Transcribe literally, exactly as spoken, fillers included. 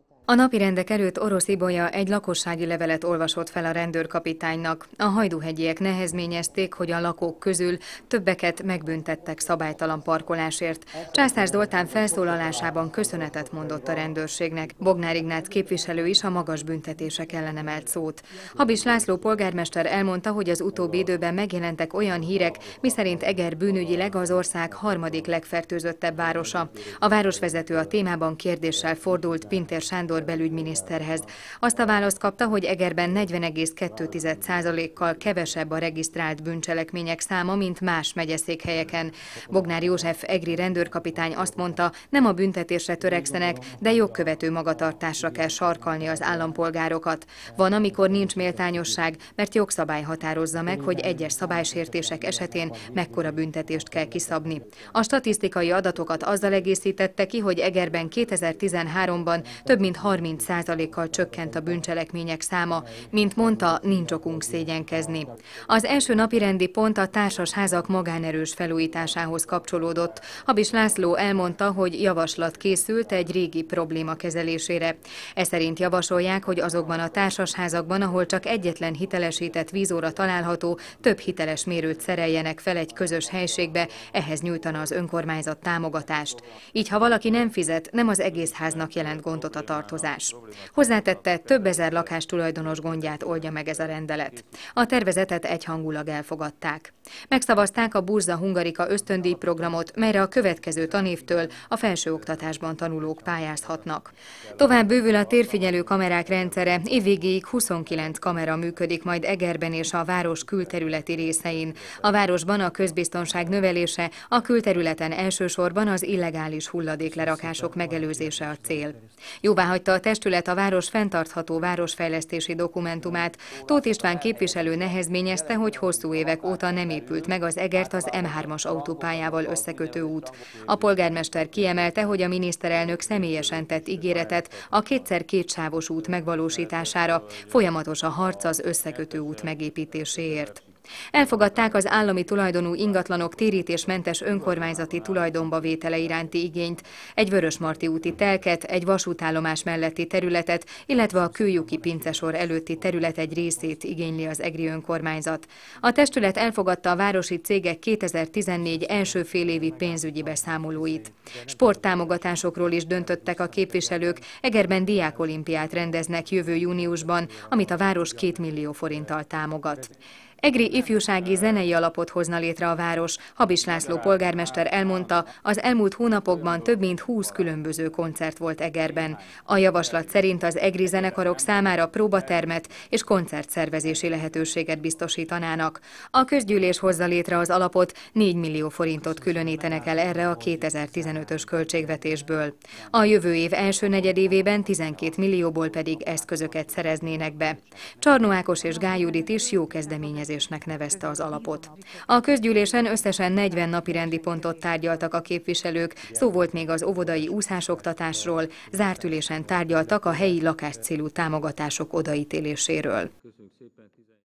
A napirendek előtt Orosz Ibolya egy lakossági levelet olvasott fel a rendőrkapitánynak. A hajdúhegyiek nehezményezték, hogy a lakók közül többeket megbüntettek szabálytalan parkolásért. Császár Zoltán felszólalásában köszönetet mondott a rendőrségnek. Bognár Ignác képviselő is a magas büntetések ellen emelt szót. Habis László polgármester elmondta, hogy az utóbbi időben megjelentek olyan hírek, miszerint Eger bűnügyileg az ország harmadik legfertőzöttebb városa. A városvezető a témában kérdéssel fordult Pintér Sándor belügyminiszterhez. Azt a választ kapta, hogy Egerben negyven egész kettő százalékkal kevesebb a regisztrált bűncselekmények száma, mint más megyeszékhelyeken. Bognár József egri rendőrkapitány azt mondta, nem a büntetésre törekszenek, de jogkövető magatartásra kell sarkalni az állampolgárokat. Van, amikor nincs méltányosság, mert jogszabály határozza meg, hogy egyes szabálysértések esetén mekkora büntetést kell kiszabni. A statisztikai adatokat azzal egészítette ki, hogy Egerben kétezer-tizenháromban több mint harminc százalékkal csökkent a bűncselekmények száma. Mint mondta, nincs okunk szégyenkezni. Az első napirendi pont a társasházak magánerős felújításához kapcsolódott. Habis László elmondta, hogy javaslat készült egy régi probléma kezelésére. Ez szerint javasolják, hogy azokban a társasházakban, ahol csak egyetlen hitelesített vízóra található, több hiteles mérőt szereljenek fel egy közös helységbe, ehhez nyújtana az önkormányzat támogatást. Így, ha valaki nem fizet, nem az egész háznak jelent gondot a tartozás. Hozzátette, több ezer lakástulajdonos gondját oldja meg ez a rendelet. A tervezetet egyhangulag elfogadták. Megszavazták a Burza Hungarika ösztöndíj programot, melyre a következő tanévtől a felsőoktatásban tanulók pályázhatnak. Tovább bővül a térfigyelő kamerák rendszere, évvégéig huszonkilenc kamera működik majd Egerben és a város külterületi részein. A városban a közbiztonság növelése, a külterületen elsősorban az illegális hulladéklerakások megelőzése a cél. Jóváhagyta a testület a város fenntartható városfejlesztési dokumentumát. Tóth István képviselő nehezményezte, hogy hosszú évek óta nem épült meg az Egert az M hármas autópályával összekötő út. A polgármester kiemelte, hogy a miniszterelnök személyesen tett ígéretet a kétszer kétsávos út megvalósítására, folyamatos a harc az összekötő út megépítéséért. Elfogadták az állami tulajdonú ingatlanok térítésmentes önkormányzati tulajdonba vétele iránti igényt, egy Vörösmarty úti telket, egy vasútállomás melletti területet, illetve a Kőlyuki pincesor előtti terület egy részét igényli az egri önkormányzat. A testület elfogadta a városi cégek kétezer-tizennégy első félévi pénzügyi beszámolóit. Sporttámogatásokról is döntöttek a képviselők, Egerben diákolimpiát rendeznek jövő júniusban, amit a város két millió forinttal támogat. Egri ifjúsági zenei alapot hozna létre a város. Habis László polgármester elmondta, az elmúlt hónapokban több mint húsz különböző koncert volt Egerben. A javaslat szerint az egri zenekarok számára próbatermet és koncertszervezési lehetőséget biztosítanának. A közgyűlés hozza létre az alapot, négy millió forintot különítenek el erre a kétezer-tizenötös költségvetésből. A jövő év első negyedévében tizenkét millióból pedig eszközöket szereznének be. Csarnó Ákos és Gály Judit is jó kezdeményezés nevezte az alapot. A közgyűlésen összesen negyven napirendi pontot tárgyaltak a képviselők, szó volt még az óvodai úszásoktatásról, zárt ülésen tárgyaltak a helyi lakáscélú támogatások odaítéléséről.